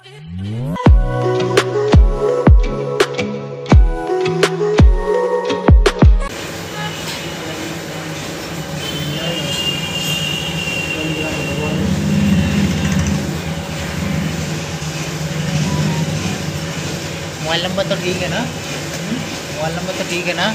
Mobile number तो ठीक है ना? मोबाइल नंबर तो ठीक है ना?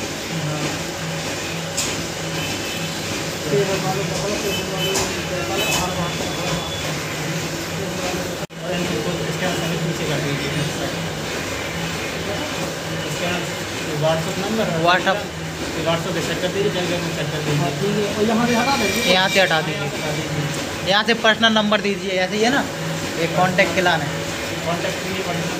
व्हाट्सअप नंबर व्हाट्सअप पे सेट कर दीजिए, सेट कर दीजिए। और यहाँ से हटा दीजिए, यहाँ से हटा दीजिए। यहाँ से पर्सनल नंबर दीजिए, ऐसे ही है ना? एक कांटेक्ट के लाना है। कॉन्टैक्ट कीजिए पर्सनल।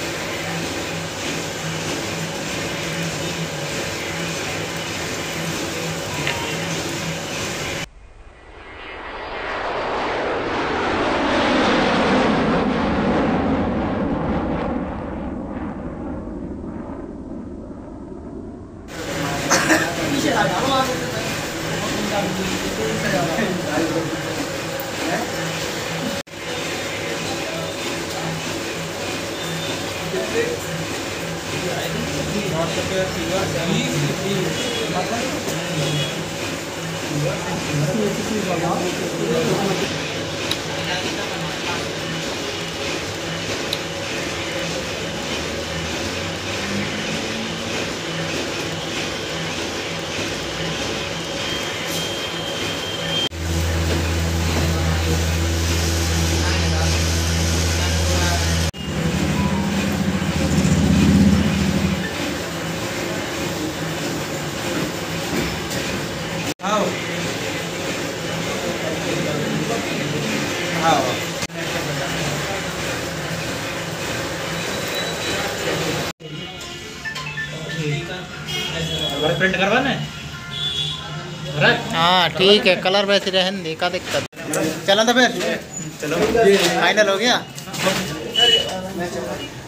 प्रिंट करवाना है? हाँ ठीक है, कलर वैसे रहने दे, का दिक्कत। चलो तो फिर, चलो फाइनल हो गया।